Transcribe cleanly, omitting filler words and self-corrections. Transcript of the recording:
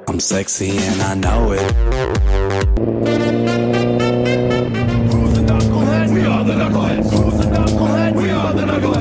I'm sexy and I know it. Who's the knucklehead? We are the knuckleheads. Who's the knucklehead? We are the knuckleheads.